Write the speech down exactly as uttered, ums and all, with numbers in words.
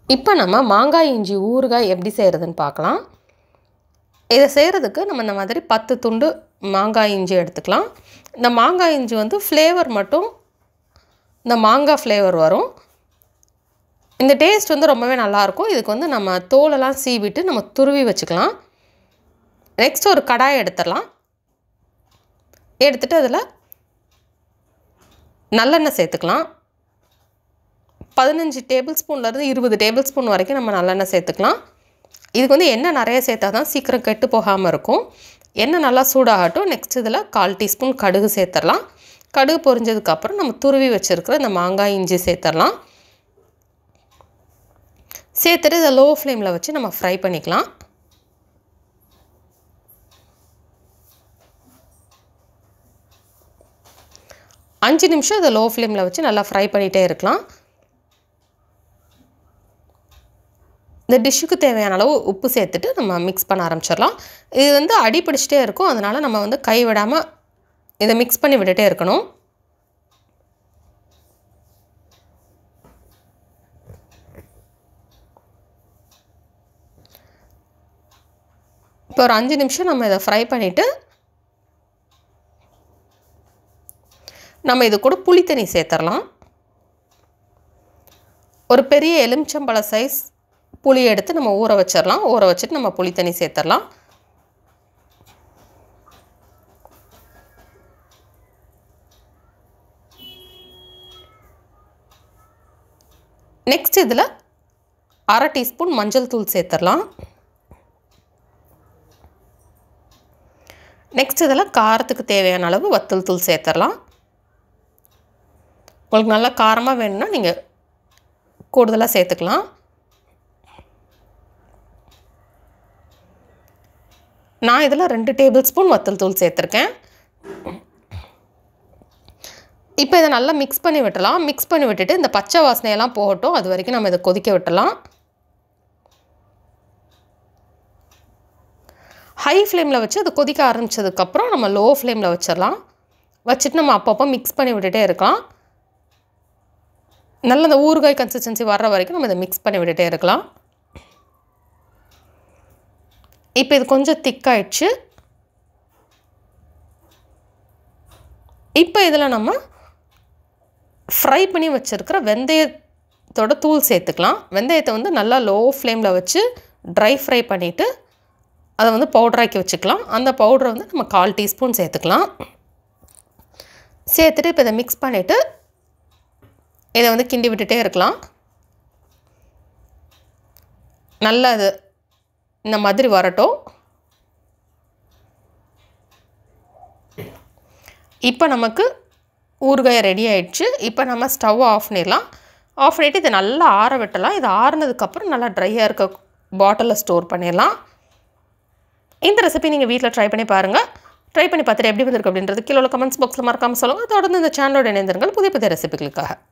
இப்போ நம்ம மாங்காய் இஞ்சி ஊறுகாய் எப்படி செய்கிறதுன்னு பார்க்கலாம். இதை செய்கிறதுக்கு நம்ம இந்த மாதிரி பத்து துண்டு மாங்காய் இஞ்சி எடுத்துக்கலாம். இந்த மாங்காய் இஞ்சி வந்து ஃப்ளேவர் மட்டும் இந்த மாங்காய் ஃப்ளேவர் வரும். இந்த டேஸ்ட் வந்து ரொம்பவே நல்லாயிருக்கும். இதுக்கு வந்து நம்ம தோலெல்லாம் சீவிட்டு நம்ம துருவி வச்சுக்கலாம். நெக்ஸ்ட் ஒரு கடாய் எடுத்துடலாம். எடுத்துகிட்டு அதில் நல்லெண்ணெய் சேர்த்துக்கலாம். பதினஞ்சு டேபிள் ஸ்பூன்லேருந்து இருபது டேபிள் ஸ்பூன் வரைக்கும் நம்ம நல்லெண்ணெய் சேர்த்துக்கலாம். இதுக்கு வந்து எண்ணெய் நிறைய சேர்த்தா தான் சீக்கிரம் கெட்டு போகாமல் இருக்கும். எண்ணெய் நல்லா சூடாகட்டும். நெக்ஸ்ட் இதில் கால் டீஸ்பூன் கடுகு சேர்த்துடலாம். கடுகு பொரிஞ்சதுக்கப்புறம் நம்ம துருவி வச்சுருக்கிற இந்த மாங்காய் இஞ்சி சேர்த்துடலாம். சேர்த்துட்டு இதை லோ ஃப்ளேமில் வச்சு நம்ம ஃப்ரை பண்ணிக்கலாம். அஞ்சு நிமிஷம் இதை லோ ஃப்ளேமில் வச்சு நல்லா ஃப்ரை பண்ணிகிட்டே இருக்கலாம். இந்த டிஷ்ஷுக்கு தேவையான அளவு உப்பு சேர்த்துட்டு நம்ம மிக்ஸ் பண்ண ஆரம்பிச்சிடலாம். இது வந்து அடி பிடிச்சிட்டே இருக்கும். அதனால் நம்ம வந்து கை விடாமல் இதை மிக்ஸ் பண்ணி விட்டுட்டே இருக்கணும். இப்போ ஒரு அஞ்சு நிமிஷம் நம்ம இதை ஃப்ரை பண்ணிவிட்டு நம்ம இது கூட புளி தண்ணி சேர்த்துடலாம். ஒரு பெரிய எலுமிச்சம்பழ சைஸ் புளி எடுத்து நம்ம ஊற வச்சிடலாம். ஊற வச்சுட்டு நம்ம புளி தண்ணி சேர்த்துடலாம். நெக்ஸ்ட் இதில் அரை டீஸ்பூன் மஞ்சள் தூள் சேர்த்துடலாம். நெக்ஸ்ட் இதில் காரத்துக்கு தேவையான அளவு வத்தல் தூள் சேர்த்துடலாம். உங்களுக்கு நல்லா காரமாக வேணும்னா நீங்கள் கூடுதலாக சேர்த்துக்கலாம். நான் இதில் ரெண்டு டேபிள் ஸ்பூன் வத்தல் தூள் சேர்த்துருக்கேன். இப்போ இதை நல்லா மிக்ஸ் பண்ணி விட்டலாம். மிக்ஸ் பண்ணி விட்டுட்டு இந்த பச்சை வாசனையெல்லாம் போகட்டும். அது வரைக்கும் நம்ம இதை கொதிக்க விட்டலாம். ஹை ஃப்ளேமில் வச்சு அது கொதிக்க ஆரம்பித்ததுக்கப்புறம் நம்ம லோ ஃப்ளேமில் வச்சிடலாம். வச்சுட்டு நம்ம அப்பப்போ மிக்ஸ் பண்ணி விட்டுட்டே இருக்கலாம். நல்ல இந்த ஊறுகாய் கன்சிஸ்டன்சி வர்ற வரைக்கும் நம்ம இதை மிக்ஸ் பண்ணி விட்டுட்டே இருக்கலாம். இப்போ இது கொஞ்சம் திக்காயிடுச்சு. இப்போ இதில் நம்ம ஃப்ரை பண்ணி வச்சுருக்கிற வெந்தயத்தோட தூள் சேர்த்துக்கலாம். வெந்தயத்தை வந்து நல்லா லோ ஃப்ளேமில் வச்சு ட்ரை ஃப்ரை பண்ணிவிட்டு அதை வந்து பவுடராக்கி வச்சுக்கலாம். அந்த பவுடரை வந்து நம்ம கால் டீஸ்பூன் சேர்த்துக்கலாம். சேர்த்துட்டு இப்போ இதை மிக்ஸ் பண்ணிவிட்டு இதை வந்து கிண்டி விட்டுட்டே இருக்கலாம். நல்லா இது இந்த மாதிரி வரட்டும். இப்போ நமக்கு ஊறுகாய் ரெடி ஆயிடுச்சு. இப்போ நம்ம ஸ்டவ் ஆஃப் பண்ணிடலாம். ஆஃப் பண்ணிவிட்டு இதை நல்லா ஆற விட்டலாம். இது ஆறுனதுக்கப்புறம் நல்லா ட்ரையாக இருக்க பாட்டிலில் ஸ்டோர் பண்ணிடலாம். இந்த ரெசிபி நீங்கள் வீட்டில் ட்ரை பண்ணி பாருங்கள். ட்ரை பண்ணி பார்த்துட்டு எப்படி வந்திருக்கு அப்படின்றது கீழே உள்ள கமெண்ட்ஸ் பாக்ஸில் மறக்காமல் சொல்லுங்கள். தொடர்ந்து இந்த சேனலோட இணைந்திருங்கள் புதிய புதிய ரெசிபிகளுக்காக.